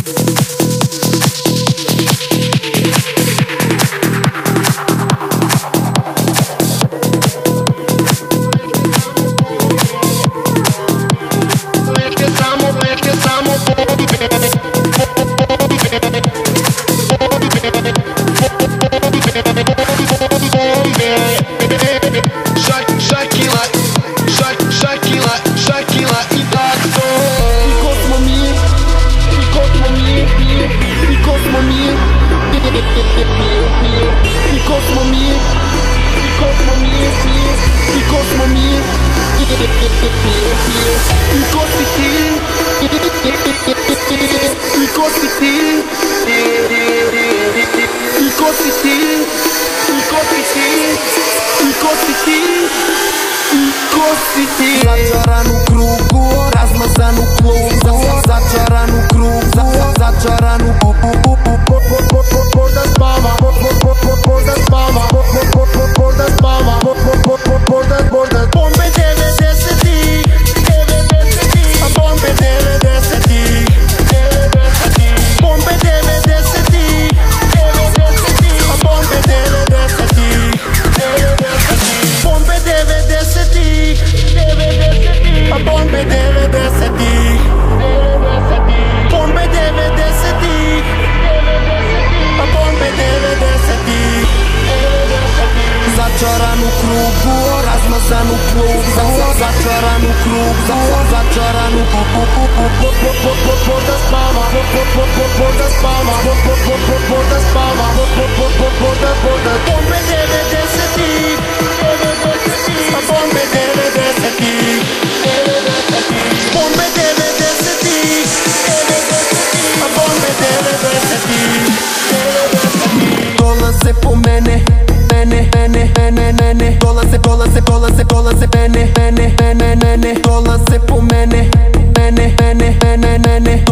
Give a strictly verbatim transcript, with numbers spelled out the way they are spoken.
Začaran u krugu, razmazan u klubu. Začaran u krugu, začaran u klubu. Možda spava, možda spava, možda spava, možda, možda. Bombe devedesetih, a bombe devedesetih, bombe devedesetih, a bombe devedesetih, bombe devedesetih, a bombe devedesetih, bombe devedesetih, a bombe devedesetih. Začaran u krugu, razmazan u klub. Začaran u krugu, začaran u klub. Možda spava, možda spava, možda spava, možda, možda. Bombe devedesetih, a bombe devedesetih, bombe devedesetih, a bombe devedesetih. Dolaze po mene, mene, mene, mene, mene. Dolaze, dolaze, dolaze, dolaze mene, mene, mene, mene. Dolaze po mene, mene, mene, mene, mene.